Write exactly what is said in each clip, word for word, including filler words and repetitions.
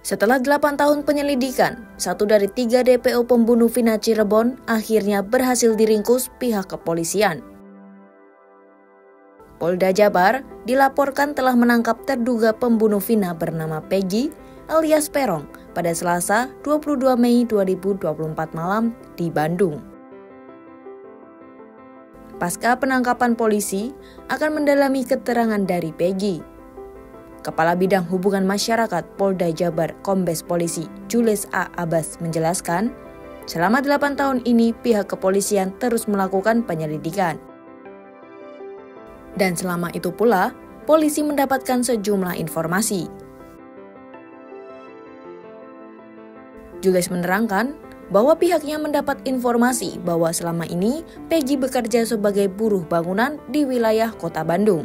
Setelah delapan tahun penyelidikan, satu dari tiga D P O pembunuh Vina Cirebon akhirnya berhasil diringkus pihak kepolisian. Polda Jabar dilaporkan telah menangkap terduga pembunuh Vina bernama Peggy alias Peron pada Selasa dua puluh dua Mei dua ribu dua puluh empat malam di Bandung. Pasca penangkapan polisi akan mendalami keterangan dari Peggy. Kepala Bidang Hubungan Masyarakat Polda Jabar Kombes Polisi Jules A. Abbas menjelaskan, selama delapan tahun ini pihak kepolisian terus melakukan penyelidikan. Dan selama itu pula, polisi mendapatkan sejumlah informasi. Jules menerangkan bahwa pihaknya mendapat informasi bahwa selama ini Peggy bekerja sebagai buruh bangunan di wilayah Kota Bandung.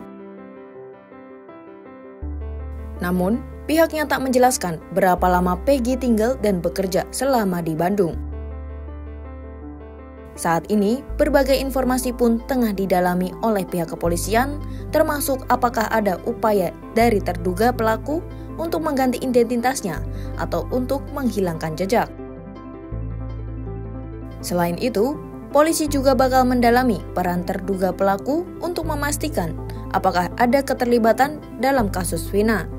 Namun, pihaknya tak menjelaskan berapa lama Peggy tinggal dan bekerja selama di Bandung. Saat ini, berbagai informasi pun tengah didalami oleh pihak kepolisian, termasuk apakah ada upaya dari terduga pelaku untuk mengganti identitasnya atau untuk menghilangkan jejak. Selain itu, polisi juga bakal mendalami peran terduga pelaku untuk memastikan apakah ada keterlibatan dalam kasus Vina.